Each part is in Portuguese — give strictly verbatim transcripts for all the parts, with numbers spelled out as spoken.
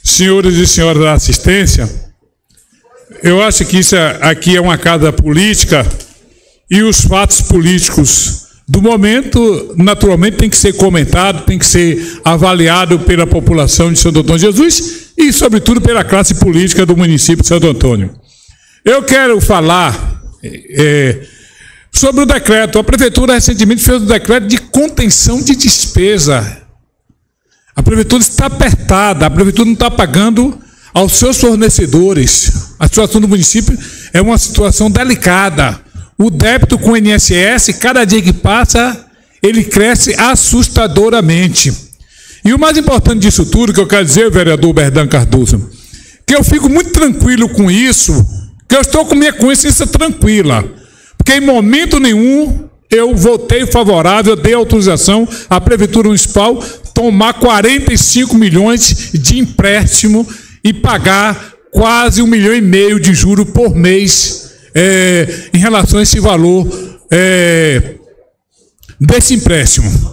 senhores e senhoras da assistência, eu acho que isso aqui é uma casa política e os fatos políticos do momento, naturalmente, tem que ser comentado, tem que ser avaliado pela população de Santo Antônio de Jesus e, sobretudo, pela classe política do município de Santo Antônio. Eu quero falar é, sobre o decreto. A prefeitura recentemente fez um decreto de contenção de despesa. A prefeitura está apertada, a prefeitura não está pagando aos seus fornecedores. A situação do município é uma situação delicada. O débito com o I N S S, cada dia que passa, ele cresce assustadoramente. E o mais importante disso tudo, que eu quero dizer, vereador Berdan Cardoso, que eu fico muito tranquilo com isso, que eu estou com minha consciência tranquila, porque em momento nenhum eu votei favorável, dei autorização à Prefeitura Municipal tomar quarenta e cinco milhões de empréstimo e pagar quase um milhão e meio de juros por mês é, em relação a esse valor é, desse empréstimo.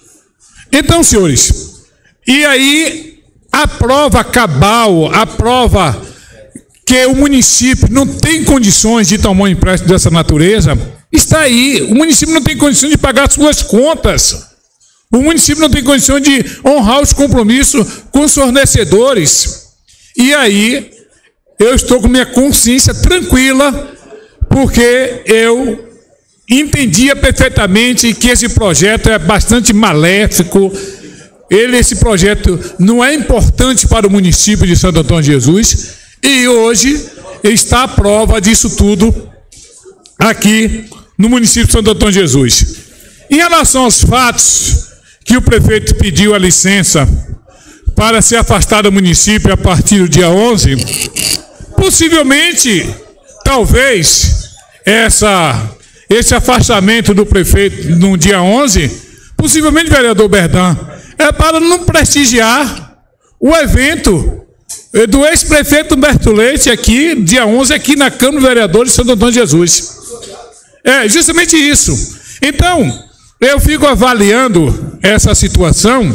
Então, senhores, e aí a prova cabal, a prova que o município não tem condições de tomar um empréstimo dessa natureza, está aí. O município não tem condições de pagar as suas contas. O município não tem condições de honrar os compromissos com os fornecedores. E aí, eu estou com minha consciência tranquila, porque eu entendia perfeitamente que esse projeto é bastante maléfico. Ele, esse projeto não é importante para o município de Santo Antônio de Jesus. E hoje está a prova disso tudo aqui no município de Santo Antônio de Jesus. Em relação aos fatos que o prefeito pediu a licença para se afastar do município a partir do dia onze, possivelmente, talvez, essa, esse afastamento do prefeito no dia onze, possivelmente, vereador Berdan, é para não prestigiar o evento do ex-prefeito Humberto Leite aqui, dia onze, aqui na Câmara dos Vereadores de Santo Antônio de Jesus. É justamente isso. Então, eu fico avaliando essa situação,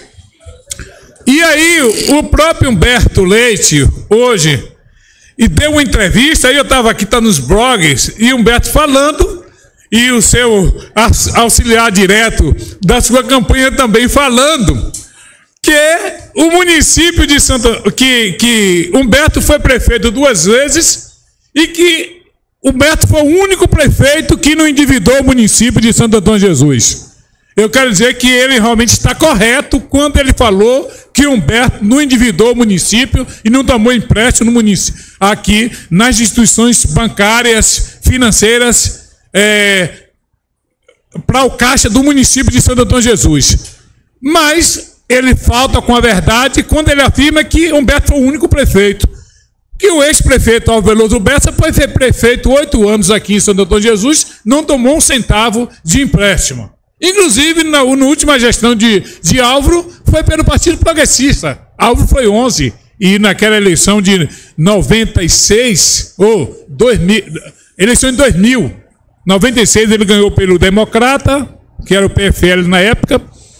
e aí o próprio Humberto Leite, hoje, e deu uma entrevista, aí eu estava aqui, está nos blogs, e Humberto falando, e o seu auxiliar direto da sua campanha também falando, que o município de Santo... Que, que Humberto foi prefeito duas vezes e que Humberto foi o único prefeito que não endividou o município de Santo Antônio de Jesus. Eu quero dizer que ele realmente está correto quando ele falou que Humberto não endividou o município e não tomou empréstimo no município, aqui nas instituições bancárias, financeiras, é, para o caixa do município de Santo Antônio de Jesus. Mas ele falta com a verdade quando ele afirma que Humberto foi o único prefeito. Que o ex-prefeito Álvaro Veloso Bessa foi ser prefeito oito anos aqui em Santo Antônio de Jesus, não tomou um centavo de empréstimo. Inclusive, na, na última gestão de, de Álvaro, foi pelo Partido Progressista. Álvaro foi onze, e naquela eleição de noventa e seis, ou dois mil, eleição de dois mil, noventa e seis ele ganhou pelo Democrata, que era o P F L na época,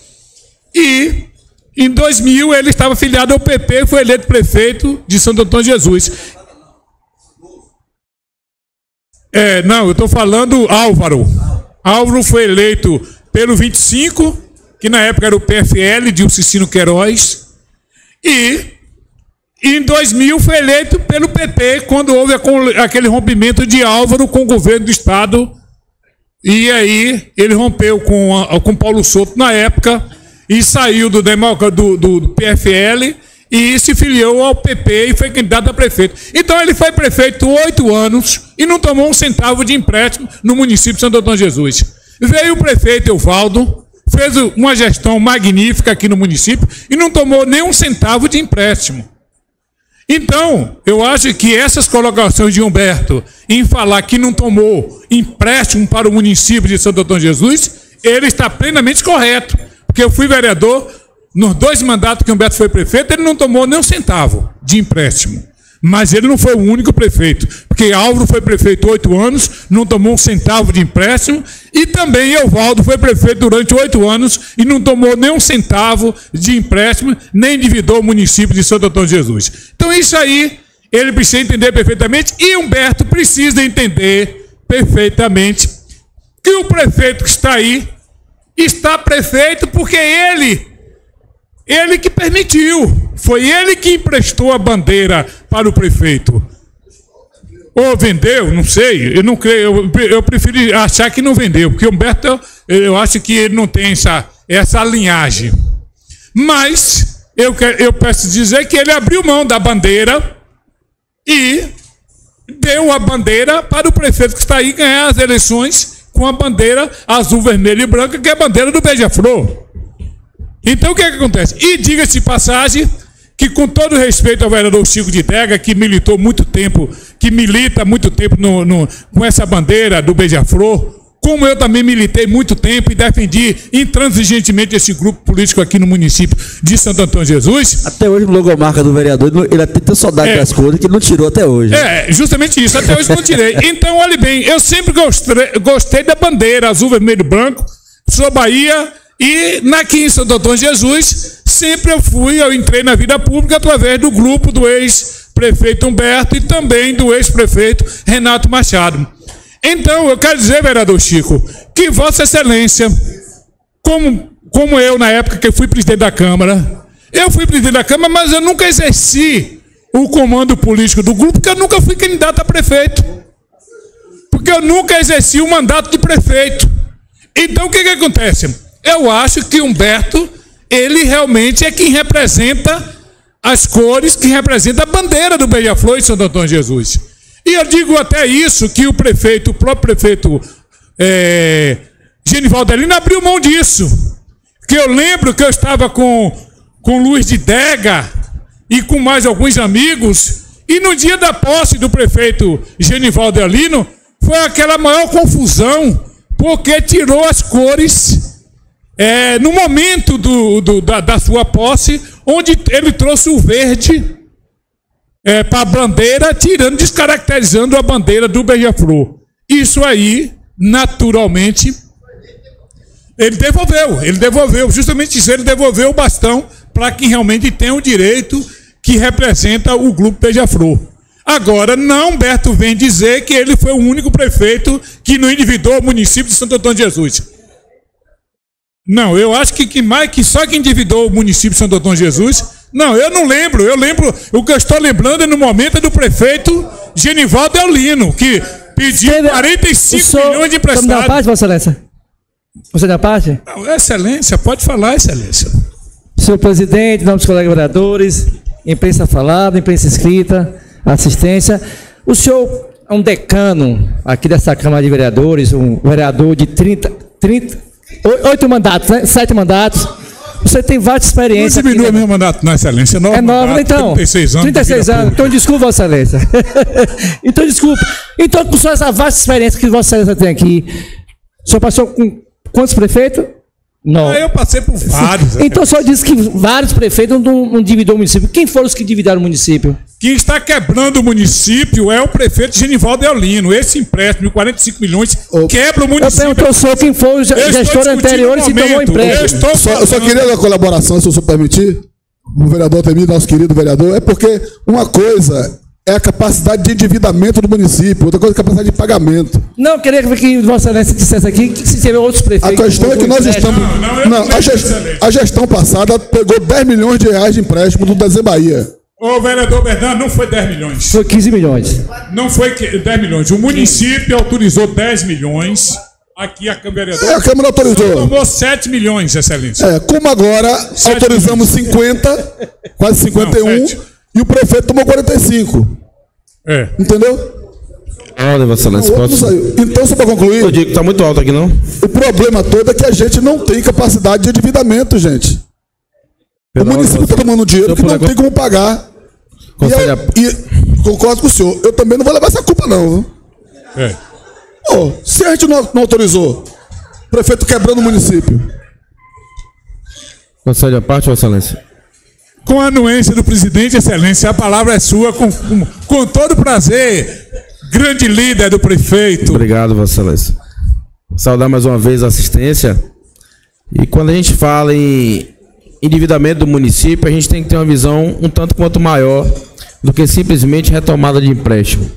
e em dois mil ele estava filiado ao P P e foi eleito prefeito de Santo Antônio de Jesus. É, não, eu estou falando Álvaro. Álvaro foi eleito pelo vinte e cinco, que na época era o P F L, de Cicino Queiroz, e em dois mil foi eleito pelo P P, quando houve aquele rompimento de Álvaro com o governo do Estado, e aí ele rompeu com, a, com Paulo Souto na época, e saiu do, do, do P F L e se filiou ao P P e foi candidato a prefeito. Então ele foi prefeito oito anos e não tomou um centavo de empréstimo no município de Santo Antônio de Jesus. Veio o prefeito Evaldo, fez uma gestão magnífica aqui no município e não tomou nem um centavo de empréstimo. Então, eu acho que essas colocações de Humberto em falar que não tomou empréstimo para o município de Santo Antônio de Jesus, ele está plenamente correto. Porque eu fui vereador, nos dois mandatos que o Humberto foi prefeito, ele não tomou nem um centavo de empréstimo. Mas ele não foi o único prefeito, porque Álvaro foi prefeito oito anos, não tomou um centavo de empréstimo, e também Evaldo foi prefeito durante oito anos e não tomou nem um centavo de empréstimo, nem endividou o município de Santo Antônio de Jesus. Então isso aí ele precisa entender perfeitamente, e Humberto precisa entender perfeitamente que o prefeito que está aí está prefeito porque ele, ele que permitiu, foi ele que emprestou a bandeira para o prefeito. Ou vendeu, não sei, eu não creio, eu, eu prefiro achar que não vendeu, porque Humberto, eu, eu acho que ele não tem essa, essa linhagem. Mas eu, eu peço dizer que ele abriu mão da bandeira e deu a bandeira para o prefeito que está aí ganhar as eleições com a bandeira azul, vermelha e branca, que é a bandeira do Beija-Flor. Então o que é que acontece? E diga-se de passagem que, com todo respeito ao vereador Chico de Dega, que militou muito tempo, que milita muito tempo no, no, com essa bandeira do Beija-Flor, como eu também militei muito tempo e defendi intransigentemente esse grupo político aqui no município de Santo Antônio de Jesus. Até hoje, a logomarca do vereador, ele até tem saudade é, das cores que ele não tirou até hoje. É, justamente isso, até hoje não tirei. Então, olhe bem, eu sempre gostei, gostei da bandeira azul, vermelho e branco, sou Bahia, e aqui em Santo Antônio de Jesus, sempre eu fui, eu entrei na vida pública através do grupo do ex-prefeito Humberto e também do ex-prefeito Renato Machado. Então, eu quero dizer, vereador Chico, que Vossa Excelência, como, como eu na época que eu fui presidente da Câmara, eu fui presidente da Câmara, mas eu nunca exerci o comando político do grupo, porque eu nunca fui candidato a prefeito. Porque eu nunca exerci o mandato de prefeito. Então, o que que acontece? Eu acho que Humberto, ele realmente é quem representa as cores, que representa a bandeira do Beija-Flor em Santo Antônio de Jesus. E eu digo até isso, que o prefeito, o próprio prefeito é, Genivaldo Elino abriu mão disso. Que eu lembro que eu estava com, com Luiz de Dega e com mais alguns amigos, e no dia da posse do prefeito Genivaldo Elino, foi aquela maior confusão, porque tirou as cores é, no momento do, do, da, da sua posse, onde ele trouxe o verde É, para a bandeira, tirando, descaracterizando a bandeira do Beija-Flor. Isso aí, naturalmente, ele devolveu, ele devolveu, justamente isso, ele devolveu o bastão para quem realmente tem o direito que representa o grupo Beija-Flor. Agora, não, Humberto vem dizer que ele foi o único prefeito que não endividou o município de Santo Antônio de Jesus. Não, eu acho que, que, mais, que só quem endividou o município de Santo Antônio de Jesus... Não, eu não lembro, eu lembro, o que eu estou lembrando é no momento do prefeito Genivaldo Elino, que pediu quarenta e cinco milhões de emprestados. Você dá parte, Vossa Excelência? Você dá parte? Não, Excelência, pode falar, Excelência. Senhor presidente, em nome dos colegas vereadores, imprensa falada, imprensa escrita, assistência, o senhor é um decano aqui dessa Câmara de Vereadores, um vereador de trinta, trinta, oito mandatos, né? Sete mandatos. Você tem várias experiências. Não diminua meu mandato, não, Excelência. É nova, então. trinta e seis anos. trinta e seis anos. Então, desculpa, Vossa Excelência. então, desculpa. Então, com só essa vasta experiência que Vossa Excelência tem aqui, o senhor passou com quantos prefeitos? Não. Ah, eu passei por vários. Então, o senhor disse que vários prefeitos não, não dividiram o município. Quem foram os que dividiram o município? Quem está quebrando o município é o prefeito Genivaldo Elino. Esse empréstimo de quarenta e cinco milhões oh. quebra o município. Eu pergunto ao senhor quem foi o gestor anterior e se tomou empréstimo. Eu, estou só, eu só queria a colaboração, se o senhor permitir, o vereador Temir, nosso querido vereador, é porque uma coisa é a capacidade de endividamento do município, outra coisa é a capacidade de pagamento. Não, eu queria que Vossa Excelência dissesse aqui que se tiver outros prefeitos... A questão é que nós estamos... Não, não, não a, gest, a gestão passada pegou dez milhões de reais de empréstimo do Desenho Bahia. Ô, vereador Bernardo, não foi dez milhões. Foi quinze milhões. Não foi dez milhões. O município autorizou dez milhões. Aqui a Câmara Vereadora. É, a Câmara autorizou. Tomou sete milhões, Excelência. É, como agora autorizamos milhões. cinquenta, quase cinquenta e um, não, e o prefeito tomou quarenta e cinco. É. Entendeu? Olha, Vossa Excelência, pode... Então, só para concluir... Eu digo que está muito alto aqui, não? O problema todo é que a gente não tem capacidade de endividamento, gente. Pela o município está tomando dinheiro que não tem como pagar. E, a, e concordo com o senhor. Eu também não vou levar essa culpa, não. Viu? É. Oh, se a gente não, não autorizou, o prefeito quebrando o município. Concede a parte, Vossa Excelência. com a anuência do presidente, excelência, a palavra é sua, com, com, com todo prazer, grande líder do prefeito. Obrigado, Vossa Excelência. Saudar mais uma vez a assistência. E quando a gente fala em endividamento do município, a gente tem que ter uma visão um tanto quanto maior do que simplesmente retomada de empréstimo.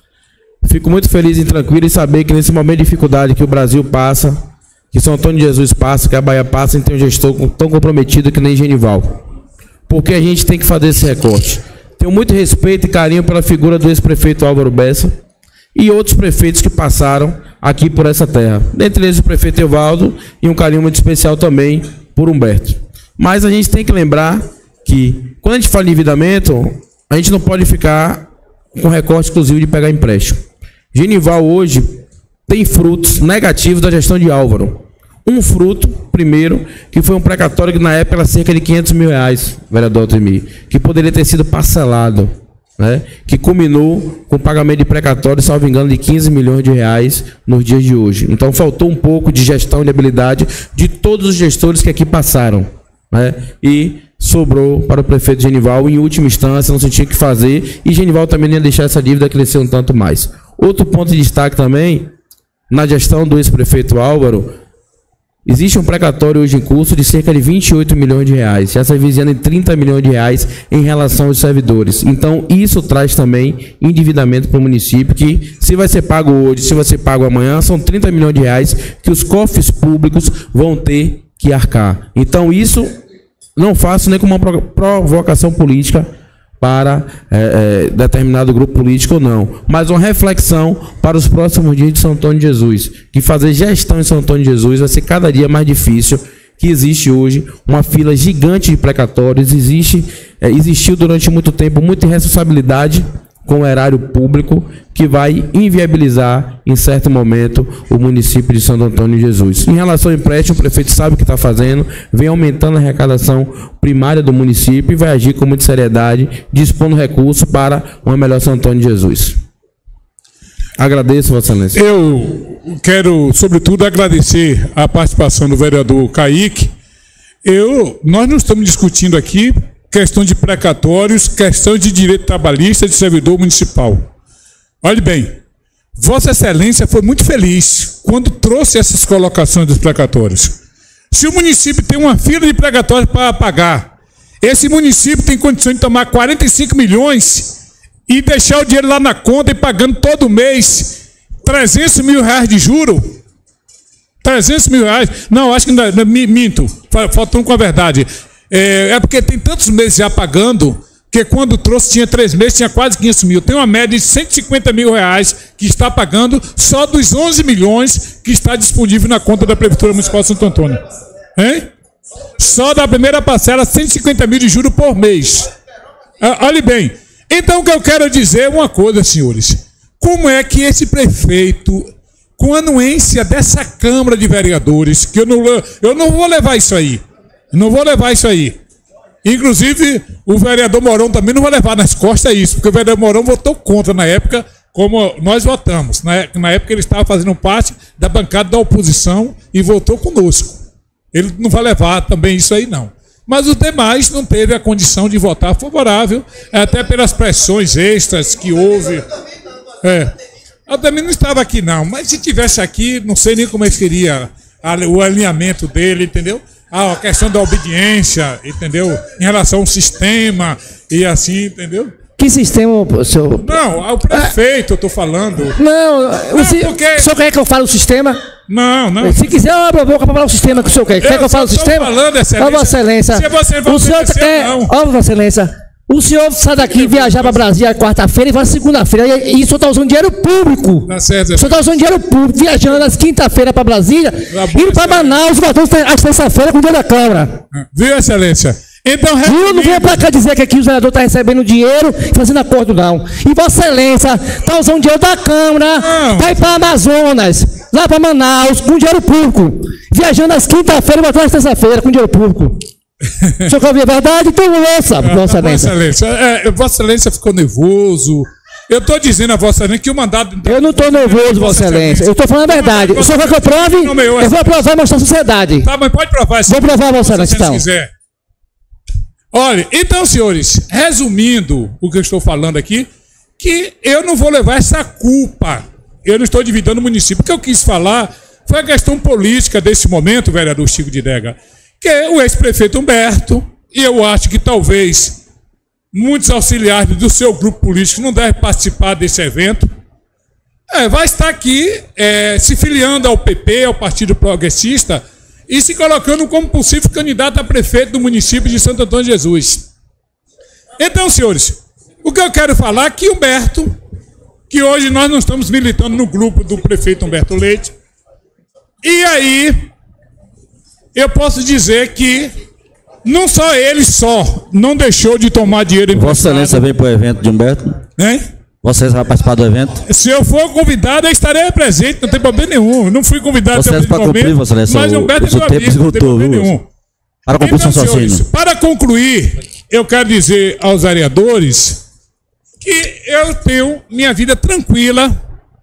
Fico muito feliz e tranquilo em saber que nesse momento de dificuldade que o Brasil passa, que São Antônio de Jesus passa, que a Bahia passa, a gente tem um gestor tão comprometido que nem Genival. Porque a gente tem que fazer esse recorte. Tenho muito respeito e carinho pela figura do ex-prefeito Álvaro Bessa e outros prefeitos que passaram aqui por essa terra. Dentre eles o prefeito Evaldo e um carinho muito especial também por Humberto. Mas a gente tem que lembrar que, quando a gente fala em endividamento, a gente não pode ficar com recorte exclusivo de pegar empréstimo. Genival hoje tem frutos negativos da gestão de Álvaro. Um fruto, primeiro, que foi um precatório que na época era cerca de quinhentos mil reais, vereador Altemir, que poderia ter sido parcelado, né? Que culminou com o pagamento de precatório, salvo engano, de quinze milhões de reais nos dias de hoje. Então faltou um pouco de gestão e de habilidade de todos os gestores que aqui passaram, né? E sobrou para o prefeito Genival, em última instância, não se tinha o que fazer, e Genival também ia deixar essa dívida crescer um tanto mais. Outro ponto de destaque também, na gestão do ex-prefeito Álvaro, existe um precatório hoje em curso de cerca de vinte e oito milhões de reais, já se avizinhando em trinta milhões de reais em relação aos servidores. Então, isso traz também endividamento para o município, que se vai ser pago hoje, se vai ser pago amanhã, são trinta milhões de reais que os cofres públicos vão ter que arcar. Então, isso não faço nem como uma provocação política para é, é, determinado grupo político ou não, mas uma reflexão para os próximos dias de São Antônio de Jesus, que fazer gestão em São Antônio de Jesus vai ser cada dia mais difícil, que existe hoje uma fila gigante de precatórios, existe, é, existiu durante muito tempo muita irresponsabilidade com o erário público, que vai inviabilizar, em certo momento, o município de Santo Antônio de Jesus. Em relação ao empréstimo, o prefeito sabe o que está fazendo, vem aumentando a arrecadação primária do município e vai agir com muita seriedade, dispondo recursos para uma melhor Santo Antônio de Jesus. Agradeço, Vossa Excelência. Eu quero, sobretudo, agradecer a participação do vereador Kaique. Eu, nós não estamos discutindo aqui questão de precatórios, questão de direito trabalhista de servidor municipal. Olhe bem, Vossa Excelência foi muito feliz quando trouxe essas colocações dos precatórios. Se o município tem uma fila de precatórios para pagar, esse município tem condições de tomar quarenta e cinco milhões e deixar o dinheiro lá na conta e pagando todo mês trezentos mil reais de juro. trezentos mil reais. Não, acho que não, não, minto, faltando com a verdade. É, é porque tem tantos meses já pagando, que quando trouxe tinha três meses, tinha quase quinhentos mil. Tem uma média de cento e cinquenta mil reais que está pagando só dos onze milhões que está disponível na conta da Prefeitura Municipal de Santo Antônio. Hein? Só da primeira parcela, cento e cinquenta mil de juros por mês. Ah, olhe bem. Então o que eu quero dizer é uma coisa, senhores. Como é que esse prefeito, com a anuência dessa Câmara de Vereadores, que eu não, eu não vou levar isso aí. Não vou levar isso aí. Inclusive, o vereador Mourão também não vai levar nas costas isso, porque o vereador Mourão votou contra na época, como nós votamos. Na, na época ele estava fazendo parte da bancada da oposição e votou conosco. Ele não vai levar também isso aí, não. Mas os demais não teve a condição de votar favorável, até pelas pressões extras que houve. É. Eu também não estava aqui, não. Mas se tivesse aqui, não sei nem como é que seria o alinhamento dele, entendeu? A questão da obediência, entendeu? Em relação ao sistema e assim, entendeu? Que sistema, senhor? Não, o prefeito, eu estou falando. Não, não o, porque... o senhor quer que eu fale o sistema? Não, não. Se quiser, eu abro a boca para falar o sistema que o senhor quer. Quer eu que eu fale o sistema? Falando, excelência. Ó, Vossa Excelência. Se você vai o senhor quer... Ó, Vossa Excelência. O senhor sai daqui e viajar para Brasília quarta-feira e vai segunda-feira. E, e o senhor está usando dinheiro público. Tá certo, o senhor está usando dinheiro público, viajando nas quinta-feira para Brasília, indo para Manaus, voltando às terça-feira com o dinheiro da Câmara. Viu, Excelência? Então, resumindo... Não venha para cá dizer que aqui o vereador está recebendo dinheiro e fazendo acordo, não. E Vossa Excelência está usando dinheiro da Câmara para ir para Amazonas, lá para Manaus, com dinheiro público. Viajando às quinta-feira e voltando às terça-feira com dinheiro público. O senhor quer ouvir a verdade? Então ouça, Vossa Excelência. Vossa Excelência, é, Vossa Excelência ficou nervoso. Eu estou dizendo a Vossa Excelência que o mandato... Eu não estou nervoso, Vossa Excelência. Eu estou falando a verdade. O senhor quer que eu prove? Eu vou provar e mostrar à sociedade. Tá, mas pode provar. Vou provar, Vossa Excelência, então. Se quiser. Olha, então, senhores, resumindo o que eu estou falando aqui, que eu não vou levar essa culpa. Eu não estou dividindo o município. O que eu quis falar foi a questão política desse momento, vereador Chico de Dega, que é o ex-prefeito Humberto, e eu acho que talvez muitos auxiliares do seu grupo político não devem participar desse evento. É, vai estar aqui é, se filiando ao P P, ao Partido Progressista, e se colocando como possível candidato a prefeito do município de Santo Antônio de Jesus. Então, senhores, o que eu quero falar é que Humberto, que hoje nós não estamos militando no grupo do prefeito Humberto Leite, e aí eu posso dizer que não só ele só não deixou de tomar dinheiro emprestado. Vossa Excelência vem para o evento de Humberto? Hein? Vossa Excelência vai participar do evento? Se eu for convidado, eu estarei presente, não tem problema nenhum. Eu não fui convidado até o momento, cumprir, Vossa Excelência, mas o Humberto é meu amigo, não tem problema nenhum. Para concluir, então, senhores, para concluir, eu quero dizer aos vereadores que eu tenho minha vida tranquila,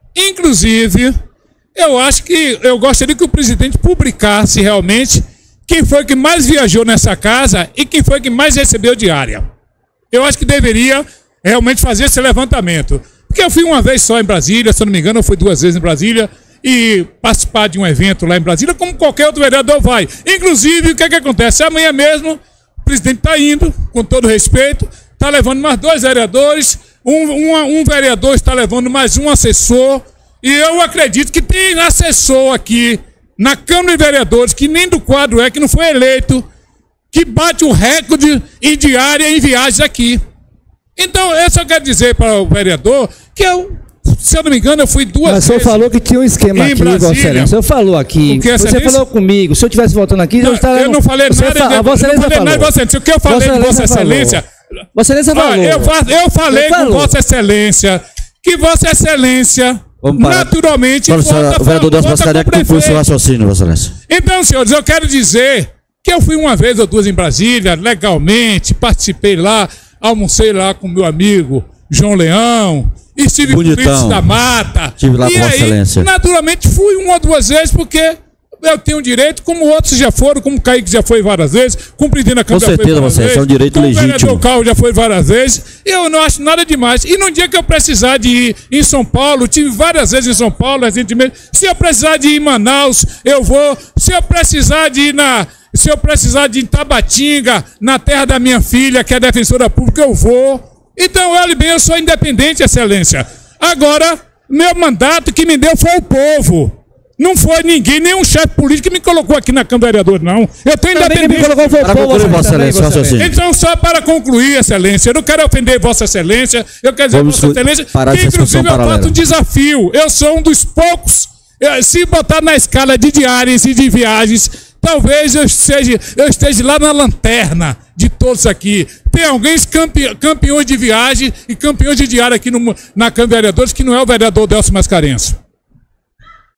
inclusive, eu acho que eu gostaria que o presidente publicasse realmente quem foi que mais viajou nessa casa e quem foi que mais recebeu diária. Eu acho que deveria realmente fazer esse levantamento. Porque eu fui uma vez só em Brasília, se eu não me engano, eu fui duas vezes em Brasília, e participar de um evento lá em Brasília, como qualquer outro vereador vai. Inclusive, o que é que acontece? Amanhã mesmo, o presidente está indo, com todo respeito, está levando mais dois vereadores, um, um, um vereador está levando mais um assessor, e eu acredito que tem assessor aqui na Câmara de Vereadores, que nem do quadro é, que não foi eleito, que bate o recorde em diária em viagens aqui. Então, eu só quero dizer para o vereador que eu, se eu não me engano, eu fui duas Mas vezes. Mas o senhor falou que tinha um esquema aqui, Vossa Excelência. O senhor falou aqui. Que, você falou comigo. Se eu estivesse voltando aqui, não, eu estaria. Eu não falei nada. Fa... De, a Vossa Excelência falou. Nada, Vossa Excelência. O que eu falei de Vossa Excelência. Vossa Excelência falou. Olha, eu, eu falei com Vossa Excelência que Vossa Excelência naturalmente vota, o vereador Deus Mascarenhas que conclui seu raciocínio, Vossa Excelência. Então, senhores, eu quero dizer que eu fui uma vez ou duas em Brasília, legalmente, participei lá, almocei lá com meu amigo João Leão, estive com o Luiz da Mata. Estive lá e com Vossa aí, Excelência. naturalmente, fui uma ou duas vezes, porque eu tenho direito, como outros já foram, como o Kaique já foi várias vezes, como o presidente da Câmara já foi várias vezes, é um direito como legítimo. o vereador Carlos já foi várias vezes, eu não acho nada demais. E no dia que eu precisar de ir em São Paulo, tive várias vezes em São Paulo recentemente, se eu precisar de ir em Manaus, eu vou, se eu precisar de ir na... Se eu precisar de Tabatinga, na terra da minha filha, que é defensora pública, eu vou. Então, olha bem, eu sou independente, Excelência. Agora, meu mandato que me deu foi o povo. Não foi ninguém, nenhum chefe político que me colocou aqui na Câmara de Vereadores, não. Eu tenho independência. Me colocou foi o povo, Vossa Excelência, Excelência. Então, só para concluir, Excelência, eu não quero ofender Vossa Excelência, eu quero dizer Vamos Vossa Excelência que, inclusive, eu faço um desafio. Eu sou um dos poucos, se botar na escala de diárias e de viagens, talvez eu esteja, eu esteja lá na lanterna de todos aqui. Tem alguns campe, campeões de viagem e campeões de diária aqui no, na Câmara de Vereadores, que não é o vereador Delcio Mascarenhas.